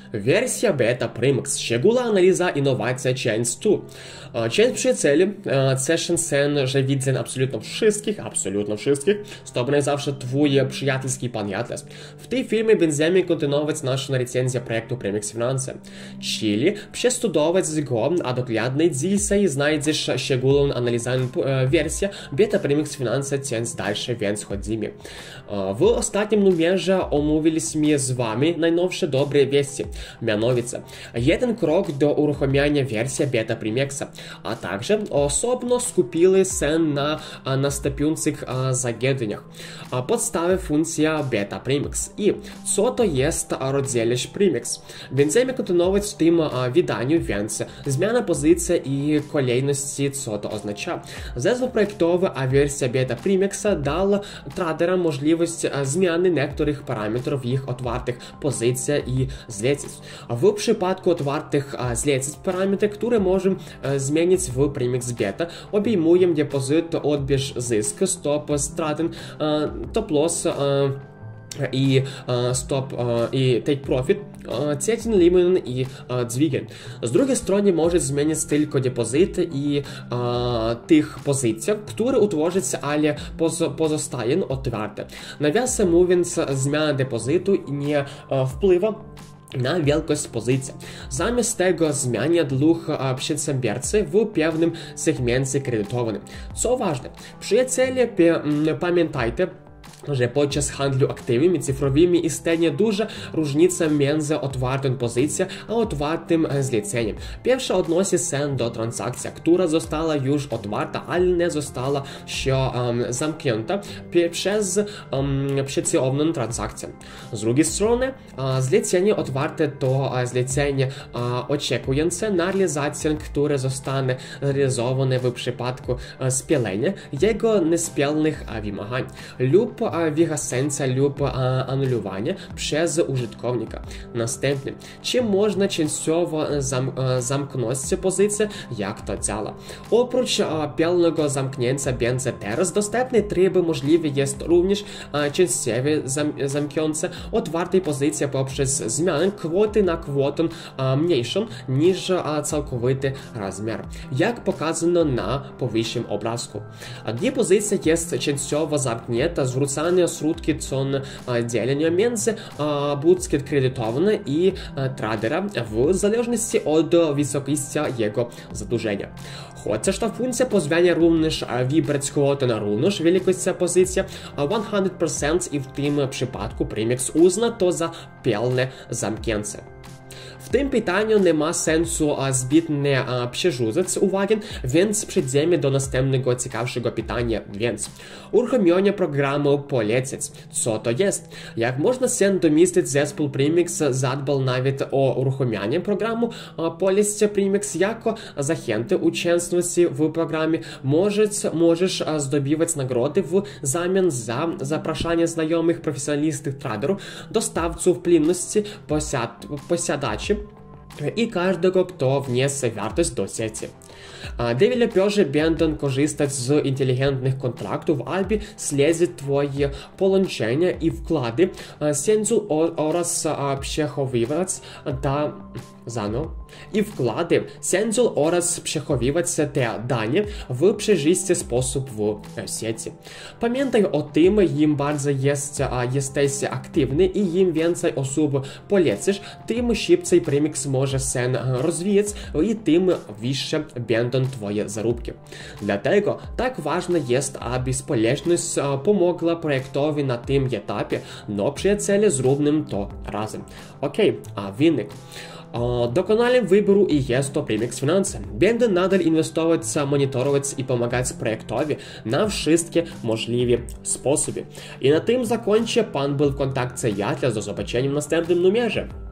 Wersja Beta Premix. Szczegółowa analiza innowacja Chains 2. Chains przyjęli session sen, że widzę absolutnie wszystkich, to będzie zawsze twój przyjacielski pan Atlas. W tej filmie będziemy kontynuować naszą recenzję projektu Premix Finance. Czyli przestudować go, a dokładnie dzisiaj znajdziesz szczegółową analizowaną wersję Beta Premix Finance Chains dalsze, więc chodzimy. W ostatnim numerze omówiliśmy z wami najnowsze dobre wieści. Mianowicie, jeden krok do uruchomienia wersji Beta Premixa, a także osobno skupili się na następujących zagadnieniach. Podstawy funkcja Beta Premix i co to jest rozdzielacz Premix. Będziemy kontynuować w tym wydaniu, więc zmiana pozycji i kolejności, co to oznacza. Zespół projektowy, a wersja Beta Premixa dała traderom możliwość zmiany niektórych parametrów ich otwartych pozycji i zleceń. W przypadku otwartych zleceń parametry, które możemy zmienić w Premix Beta, obejmują depozyt, odbierz zysk, stop, straty, top loss i stop i take profit, setting limit i dźwigiem. Z drugiej strony może zmienić tylko depozyty i tych pozycji, które utworzyć, ale pozostają otwarte. Nawiasem mówiąc, zmiana depozytu nie wpływa na wielkość pozycji. Zamiast tego zmiania dług przedsiębiorcy w pewnym segmencie kredytowanym. Co ważne, przyjaciele, pamiętajcie, że podczas handlu aktywami cyfrowymi istnieje duża różnica między otwartą pozycją a otwartym zleceniem. Pierwsza odnosi się do transakcji, która została już otwarta, ale nie została jeszcze zamknięta przez przeciwną transakcję. Z drugiej strony, zlecenie otwarte to zlecenie oczekujące na realizację, które zostanie realizowane w przypadku spalenia jego niespełnionych wymagań lub wygasenia lub anulowania przez użytkownika. Następnie, czy można częściowo zamknąć pozycję, jak to działa? Oprócz pełnego zamknięcia będzie teraz dostępny tryb możliwy jest również częściowe zamknięcie otwartej pozycji poprzez zmianę kwoty na kwotę mniejszą niż całkowity rozmiar, jak pokazano na powyższym obrazku. Gdy pozycja jest częściowo zamknięta, zwrócane środki są dzielenia między budżet kredytowany i tradera w zależności od wysokości jego zadłużenia. Chociaż ta funkcja pozwala również wybrać kwotę na równą wielkość pozycji 100% i w tym przypadku Premix uzna to za pełne zamknięcie. W tym pytaniu nie ma sensu zbytnie przerzucać uwagi, więc przejdziemy do następnego ciekawszego pytania, więc uruchomienie programu polecić. Co to jest? Jak można się domyślić, zespół Premix zadbał nawet o uruchomienie programu polecić Premix jako zachętę uczestności w programie. Możesz zdobywać nagrody w zamian za zapraszanie znajomych profesjonalistów traderów, dostawców płynności, posiadaczy i każdego, kto wniesie wartość do sieci. Deweloperzy będą korzystać z inteligentnych kontraktów, aby śledzić twoje połączenia i wkłady sensu oraz przechowywać te dane w przejrzysty sposób w sieci. Pamiętaj o tym, im bardziej jesteś aktywny i im więcej osób polecisz, tym szybciej Premix może się rozwijać i tym wyższe będą twoje zarobki. Dlatego tak ważne jest, aby społeczność pomogła projektowi na tym etapie, no przyjaciele zróbmy to razem. Okej, a wynik. Doskonałym wyboru i jest to Premix Finance. Będę nadal inwestować, monitorować i pomagać projektowi na wszystkie możliwe sposoby. I na tym zakończę. Pan był w kontakcie Atlas. Do zobaczenia w następnym numerze.